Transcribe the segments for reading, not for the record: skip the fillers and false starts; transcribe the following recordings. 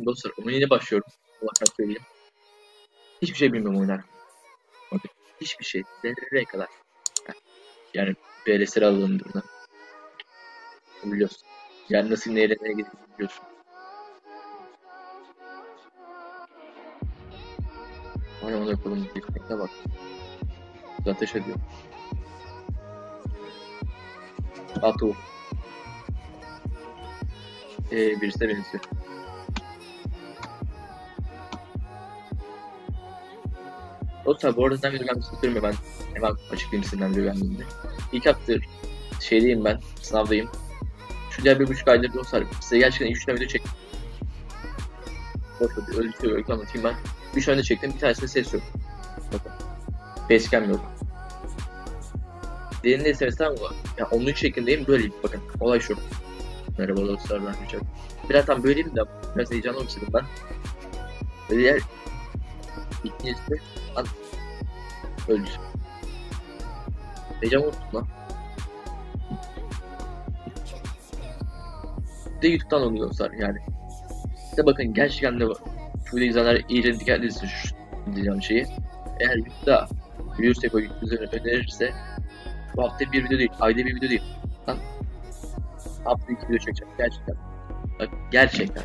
Dostlar oyuna yeni başlıyorum. Olarak söyleyeyim. Hiçbir şey bilmiyorum oynar. Bakın hiçbir şey. Zerreye kadar. Yani BRS'leri alalım durumda. Biliyorsun. Yani nasıl nereye gidip biliyorsun. Aynen onu yapalım. Ne bak. Ateş ediyor. Atu. Birisi de benziyor. Dostlar bu arada sizden bir istiyorum ya ben hemen açıklayayım sizden bir öğrendiğimde. İlk haftadır şeydeyim ben, sınavdayım. Şu diğer 1,5 aydır dostlar size gerçekten 3 tane video çektim. Dostlar öyle bir şey anlatayım ben. 3 tane çektim, bir tanesinde ses yok. Bakın. Facecam yok. Diğerinde ses var mı? Yani 13 şeklindeyim böyleyim bakın. Olay şu. Merhaba dostlar ben Richard. Biraz tam böyleyim de biraz heyecanlı olmuştum ben. Ve diğer ikincisi de lan öldü. Heyecan olsun lan. Bir de YouTube'dan oluyor dostlar yani. İşte bakın gerçekten de şu videoyu izleyenler iyice dikkatli izlesin şu diyeceğim şeyi. Eğer YouTube'da biliyorsak o YouTube üzerine önerirse bu hafta bir video değil, ayda bir video değil. Lan hafta 2 video çekeceğim gerçekten. Bak gerçekten.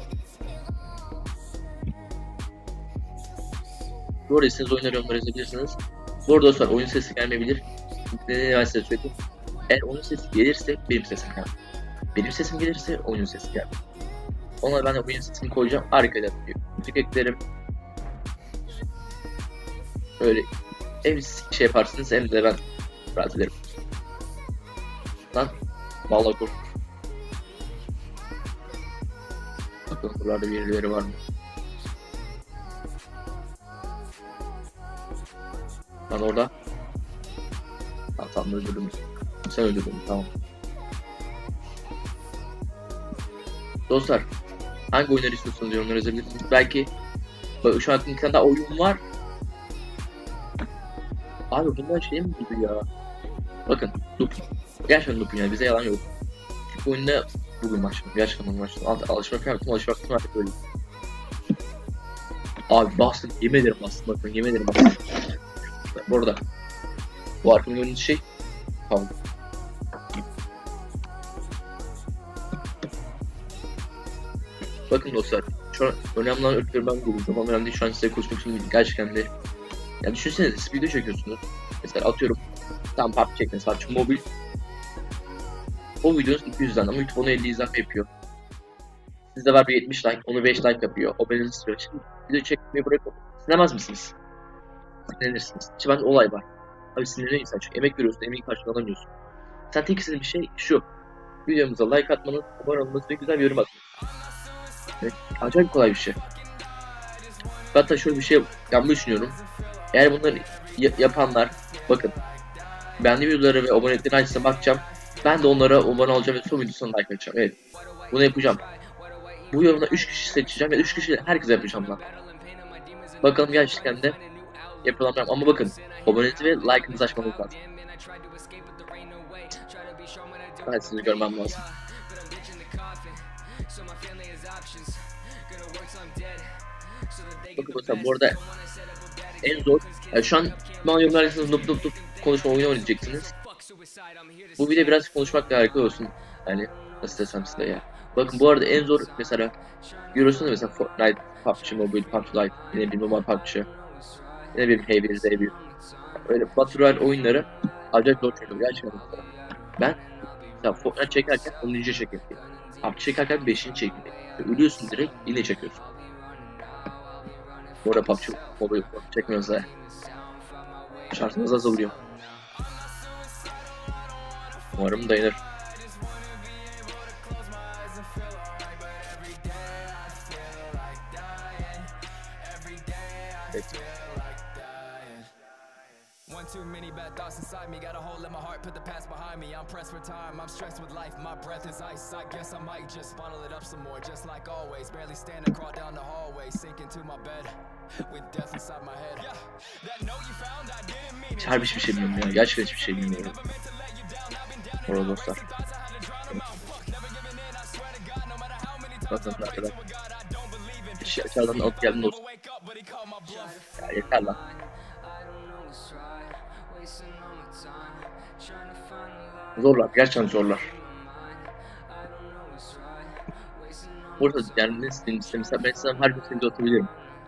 Bu arada siz oyunları yorumlara yazabilirsiniz. Bu arada dostlar oyun sesi gelmeyebilir. Ben size söyleyeyim. Eğer oyun sesi gelirse benim sesim gelir. Benim sesim gelirse oyun sesi gelir. Ona ben de oyun sesini koyacağım. Arkada müzik eklerim. Öyle hem şey yaparsınız hem de ben rahat ederim. Lan vallahi korktum. Bakın buralarda birileri var mı? Lan orada. Tamam öldürdüm. Sen öldürdün tamam. Dostlar hangi oyunları istiyorsunuz yorumlara yazabilirsiniz. Belki bak, şu an bir tane daha oyun var. Abi bunlar şey mi gibi ya? Bakın loop. Gerçekten loop yani bize yalan yok. Çünkü oyunda bugün başladım. Gerçekten başladım. Alışmak yaptım. Alışmak artık böyle. Abi bastım. Yemin ederim bastım. Bakın yemin ederim bastım. Bu arada bu arkamda gördüğünüz şey tamam. Bakın dostlar şu an önemli olan ötürü ben bulundum ama önemli değil şu an size konuşmak için gerçekten de yani düşünsenize siz video çekiyorsunuz mesela atıyorum tam PUBG çekmeniz PUBG mobil o videonuz 200'den ama YouTube onu 50 izlenme yapıyor sizde var bir 70 like onu 5 like yapıyor o beni istiyor şimdi video çekmeyi bırakıp sinemez misiniz? Sinirlenirsiniz şimdi bende olay var abi sinirleniyor insan çünkü emek veriyorsun emeği karşılanamıyorsun sen tek istediğin bir şey şu videomuza like atmanız abone olmanız ve güzel bir yorum atmanız. Evet, acayip kolay bir şey. Hatta şöyle bir şey yapmayı düşünüyorum. Eğer bunları yapanlar, bakın ben de videoları ve abonelikleri açısına bakacağım. Ben de onlara abone olacağım ve son videosuna like atacağım. Evet, bunu yapacağım. Bu yorumda 3 kişi seçeceğim ve 3 kişi herkese yapacağım lan. Bakalım gerçekten de yapılamam ama bakın aboneliğinizi ve like'ınızı açmanız lazım. Ben sizi görmem lazım. Bakın mesela bu arada en zor yani şu an bana yorumlarsanız nup konuşma oyunu oynayacaksınız. Bu video biraz konuşmakla alakalı olsun. Yani nasıl desem size ya. Bakın bu arada en zor mesela görüyorsunuz mesela Fortnite, PUBG Mobile, PUBG Lite, yine bir normal PUBG, yine bir H1 Z1. Öyle Battle Royale oyunları acayip zor çekiyor gerçekten. Ben mesela Fortnite çekerken 10. çekiyorum. PUBG çekerken 5. çekiyorum. Ölüyorsun direkt yine çekiyorsun. Bu arada PUBG Mobile çekmiyoruz da. Şartımız azalıyor. Umarım dayanır. Evet. One too many bad thoughts inside me, got a hole in my heart, put the past behind me. I'm pressed for time, I'm stressed with life, my breath is ice. I guess I might just bottle it up some more, just like always. Barely stand and crawl down the hallway, sink into my bed with death inside my head. Harbi hiçbir şey bilmiyorum ya, gerçekten hiçbir şey bilmiyorum. Orada dostlar. Bakın arkadaşlar. kişi aşağıdan alıp geldin olsun. Ya yeter lan. Zorlar, gerçekten zorlar. Burada yani ne istediğim mesela ben size her gün seni atabilirim.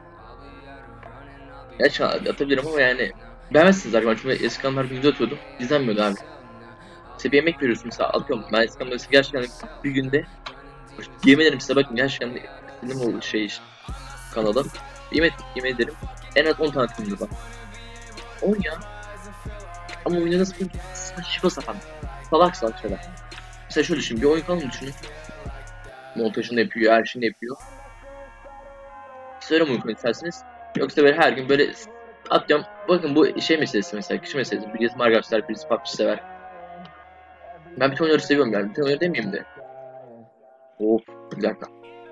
Gerçekten atabilirim ama yani beğenmezsiniz arkadaşlar. Çünkü eskiden her gün video atıyordum. İzlenmiyordu abi. Size bir yemek veriyorsun mesela atıyorum. Ben eskiden mesela gerçekten bir günde yemin ederim size bakın gerçekten istediğim o şey işte kanalım. Yemin ederim en az 10 tane filmdi bak. 10 ya. Ama oyunda nasıl bir saçma sapan. Salak şeyler. Mesela şöyle düşün bir oyun kanalı düşünün. Montajını yapıyor, her şeyini yapıyor. Söyle mi oyun isterseniz? Yoksa böyle her gün böyle atıyorum. Bakın bu şey meselesi mesela, kişi meselesi. Birisi Margaret sever, birisi PUBG sever. Ben bütün oyunları seviyorum yani. Bütün oyunları demeyeyim de. Of, bir dakika.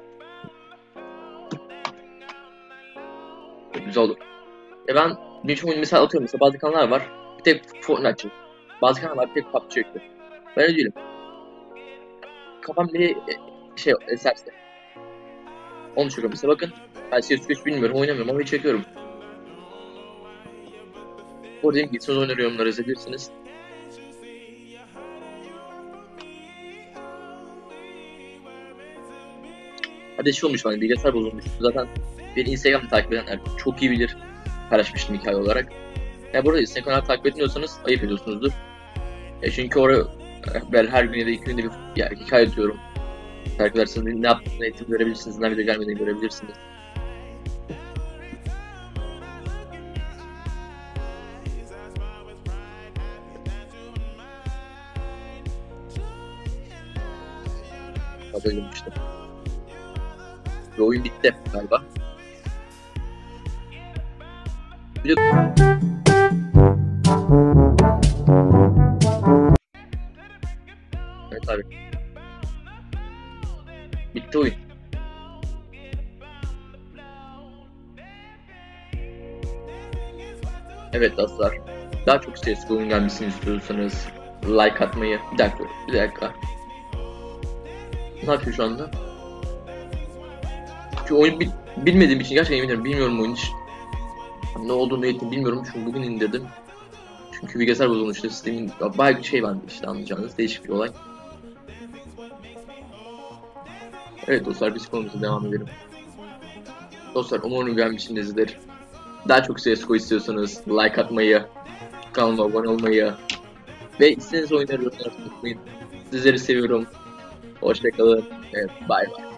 Güzel olur. Ben birçok oyunu mesela atıyorum. Mesela bazı kanallar var. Bir tek Fortnite. Bazı kanallar bir tek PUBG çekiyor. Ben öyle değilim. Kafam bir şey eserse. Onu çekiyorum. Mesela bakın. Ben CS3 bilmiyorum, oynamıyorum ama hiç çekiyorum. Orada gitsiniz oyunları yorumlara yazabilirsiniz. Hadi şey olmuş bana bilgisayar bozulmuş. Zaten beni Instagram'da takip edenler çok iyi bilir. Paylaşmıştım hikaye olarak. Ya burada Instagram'da takip etmiyorsanız ayıp ediyorsunuzdur. Çünkü oraya ben her gün ya da 2 günde bir yani hikaye atıyorum. Takip ederseniz ne yaptığını eğitim görebilirsiniz, ne video gelmediğini görebilirsiniz. Haberim işte. Ve oyun bitti galiba. Evet abi. Bitti oyun. Evet dostlar. Daha çok CSGO oyun gelmesini istiyorsanız like atmayı. Bir dakika. Ne yapıyor şu anda? Çünkü oyun bilmediğim için gerçekten bilmiyorum oyun hiç. Ne olduğunu bilmiyorum çünkü bugün indirdim. Çünkü bilgisayar bozulmuştu. Steam'in bayağı bir şey vardı işte anlayacağınız değişik bir olay. Evet dostlar biz konumuza devam edelim. Dostlar umarım beğenmişsinizdir. Daha çok CSGO istiyorsanız like atmayı, kanalıma abone olmayı ve istediğiniz oyunları yorumlara unutmayın. Sizleri seviyorum. Hoşçakalın. Evet, bay bay.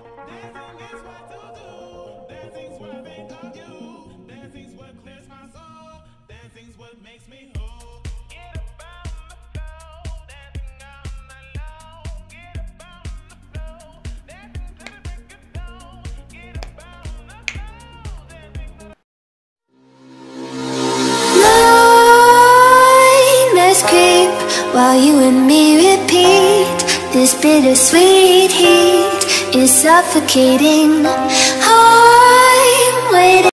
While you and me repeat, this bittersweet heat is suffocating. I'm waiting.